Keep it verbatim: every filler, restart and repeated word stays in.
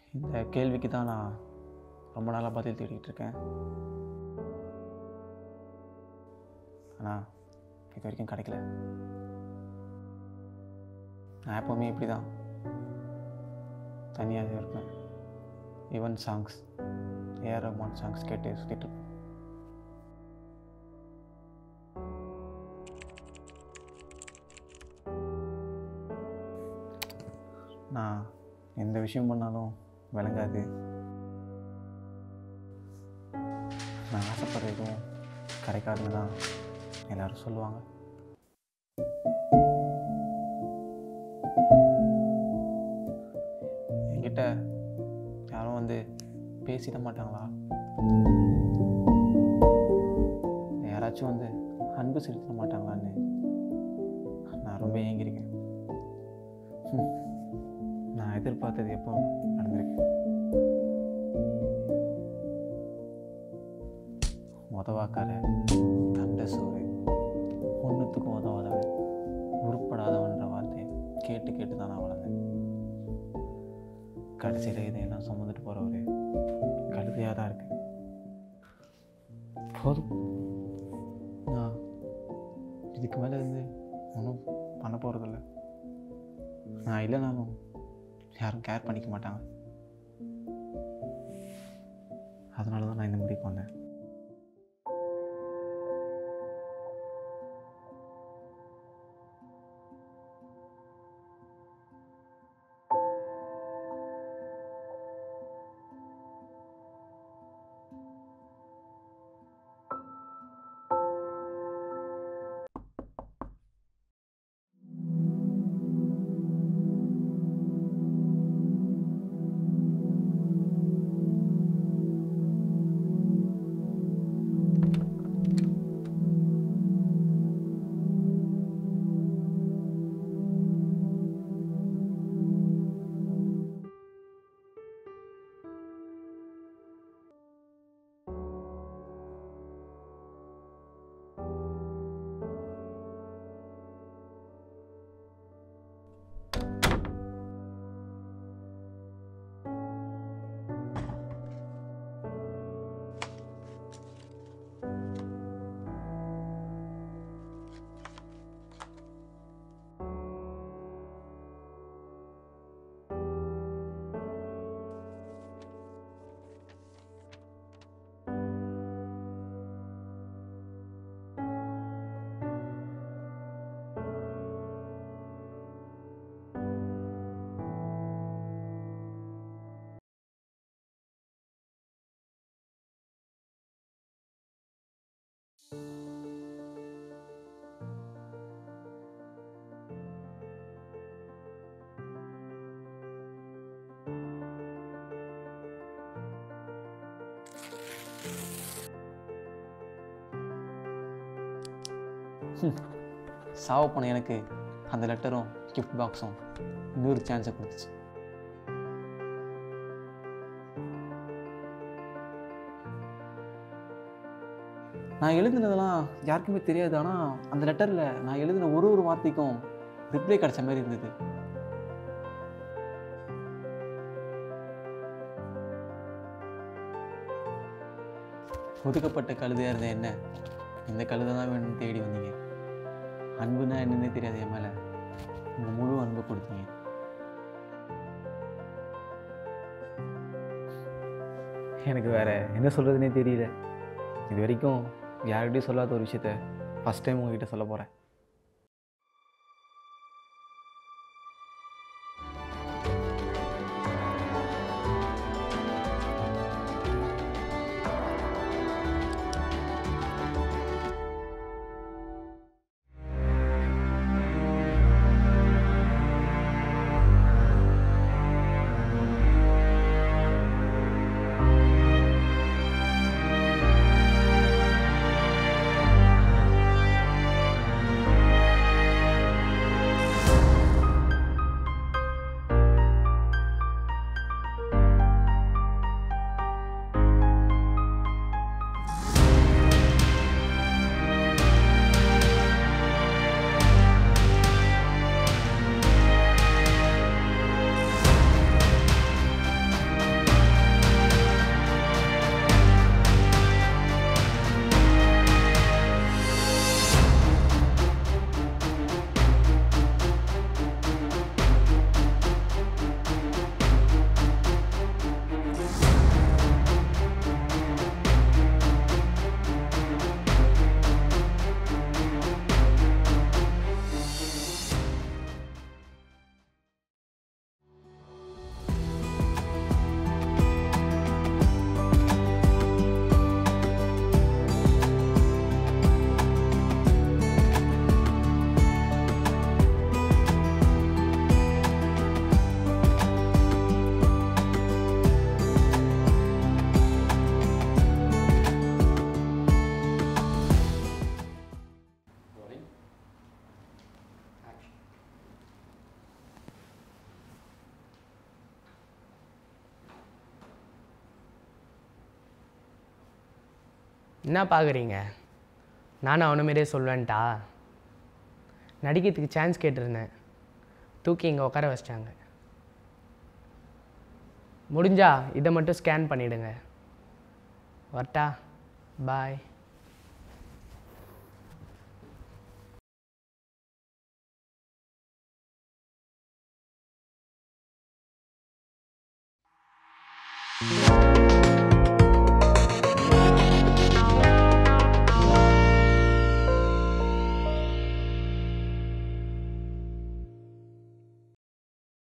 இந்த கேள்விக்கு தான் நான் ரொம்ப நாளாக பதில் தேடிக்கிட்டு இருக்கேன். ஆனால் இது வரைக்கும் கிடைக்கல. நான் எப்போவுமே இப்படி தான் தனியாக இருப்பேன். Even songs AR Rahman songs கேட்டு சுற்றிட்டு இருப்பேன். நான் எந்த விஷயம் பண்ணாலும் விளங்காது, நான் ஆசைப்படுற எதுவும் கிடைக்காதுன்னு தான் எல்லோரும் சொல்லுவாங்க. என்கிட்ட யாரும் வந்து பேசிட மாட்டாங்களா, யாராச்சும் வந்து அன்பு செலுத்த மாட்டாங்களான்னு நான் ரொம்ப ஏங்கியிருக்கேன். நான் எதிர்பார்த்தது எப்போ நடந்திருக்கு. உதவாக்கார, தண்டை சோறு, ஒன்றுத்துக்கும் உதவாதவன், உருப்படாதவன்ற வார்த்தையை கேட்டு கேட்டு தான் நான் வளர்ந்தேன். கடைசியில் இதையெல்லாம் சுமந்துட்டு போகிற ஒரு கழுதையாக தான் இருக்கு. போதும், நான் இதுக்கு மேலே இருந்து ஒன்றும் பண்ண போகிறதில்ல. நான் இல்லைனாலும் யாரும் கேர் பண்ணிக்க மாட்டாங்க. அதனால தான் நான் இந்த முடிவுக்கு வந்தேன். சாவ போன எனக்கு அந்த லெட்டரும் கிஃப்ட் பாக்ஸும் இன்னொரு சான்ஸை கொடுத்துச்சு. நான் எழுதுனதெல்லாம் யாருக்குமே தெரியாது. ஆனால் அந்த லெட்டரில் நான் எழுதின ஒரு ஒரு வார்த்தைக்கும் ரிப்ளை கிடைச்ச மாதிரி இருந்தது. ஒதுக்கப்பட்ட கழுதையாக இருந்த என்ன இந்த கழுதை தான் வேணும்னு தேடி வந்தீங்க. அன்புனா என்னன்னே தெரியாது என் மேலே உங்கள் முழு அன்பை கொடுத்தீங்க. எனக்கு வேறு என்ன சொல்கிறதுனே தெரியல. இது வரைக்கும் யார்கிட்டையும் சொல்லாத ஒரு விஷயத்த ஃபஸ்ட் டைம் உங்ககிட்ட சொல்ல போகிறேன். என்ன பார்க்குறீங்க? நானும் அவனை மாரியே சொல்வேன்ட்டா? நடிக்கிறதுக்கு சான்ஸ் கேட்டிருந்தேன், தூக்கி இங்கே உட்கார வச்சிட்டாங்க. முடிஞ்சா இதை மட்டும் ஸ்கேன் பண்ணிவிடுங்க. வரட்டா? பாய். you